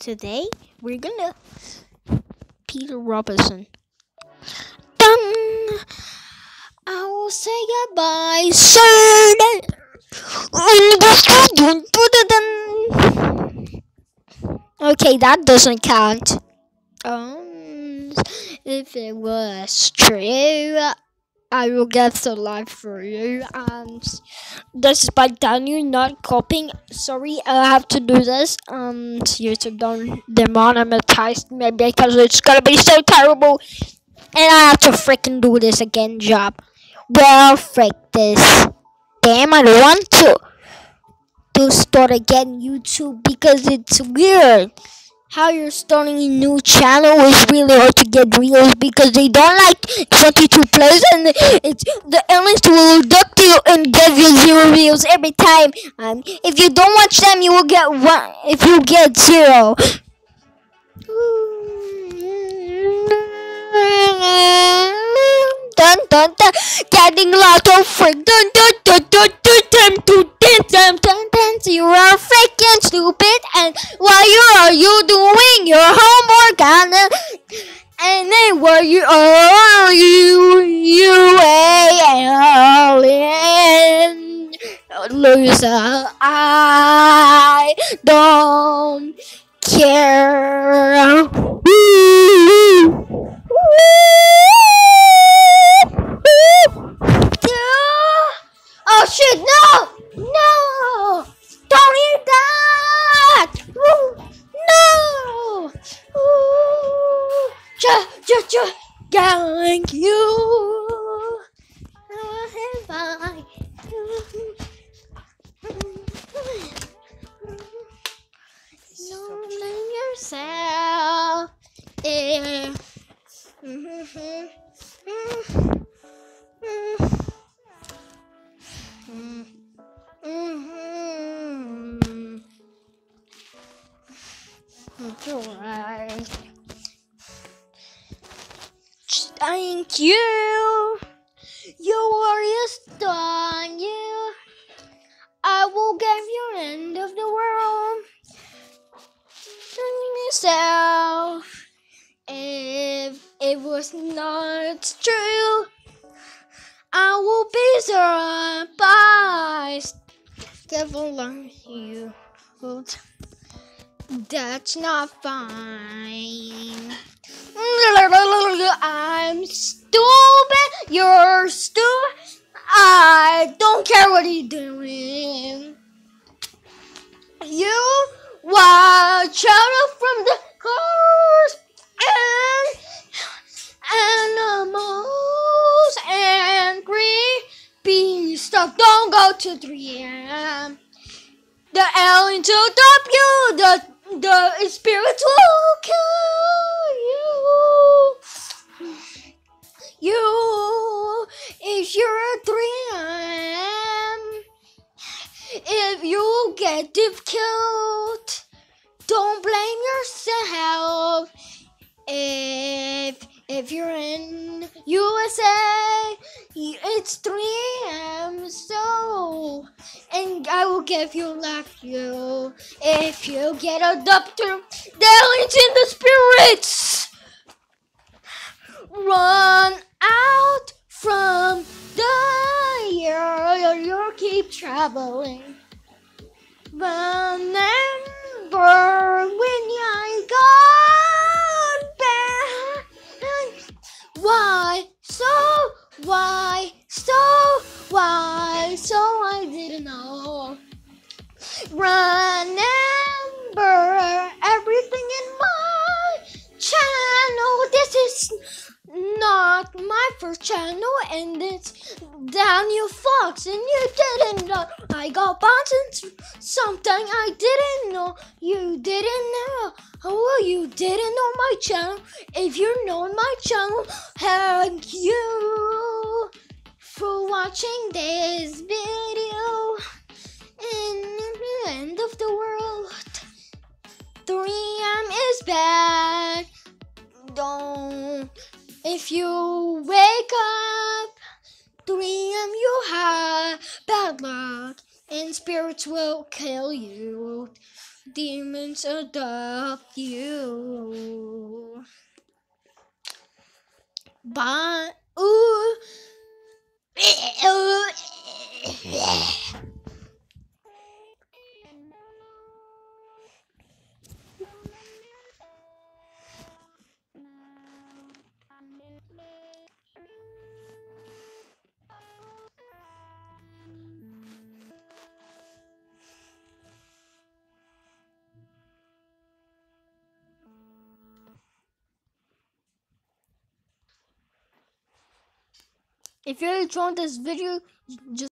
Today we're gonna Peter Robinson. Dun! I will say goodbye soon. Okay, that doesn't count. If it was true, I will get the life for you. And despite that, you're not copying. Sorry, I have to do this. YouTube don't demonetize me because it's gonna be so terrible. And I have to freaking do this again, job. Well, frick this. Damn, I don't want to start again YouTube because it's weird. How you're starting a new channel is really hard to get reels because they don't like 22 plays and it's the aliens will abduct you and give you 0 reels every time. If you don't watch them, you will get 1. If you get 0. Dun dun dun, getting lots of freak. Dun dun dun dun dun dun dun dun dun. You are freaking stupid. And why are you doing your homework? And then where you are, you alien loser. I don't care. Oh shit, no! No! Don't eat that! No! Thank you! Don't blame yourself. Alright. Thank you. You are done. You. I will give you end of the world. Yourself. If it was not true, I will be surprised. Careful on you. That's not fine. I'm stupid. You're stupid. I don't care what you're doing. You watch out from the cars and animals and creepy stuff. Don't go to 3 a.m. The aliens will stop you. The spirits will kill you. You, if you're at 3 a.m., if you get killed, don't blame yourself. If you're in USA, it's 3 a.m. So, and I will give you life. You, if you get adopted, the aliens in the spirits run out from the year. You keep traveling. Remember when I got back? Why so I didn't know. Remember everything in my channel. This is not my first channel, and it's Daniel Fox, and you didn't know I got bounced and something I didn't know. You didn't know. Oh, you didn't know my channel. If you know my channel, thank you for watching this video. In the end of the world, 3 a.m. is bad. Don't. If you wake up 3 a.m. you have bad luck and spirits will kill you. Demons adopt you. But ooh. If you enjoyed this video, just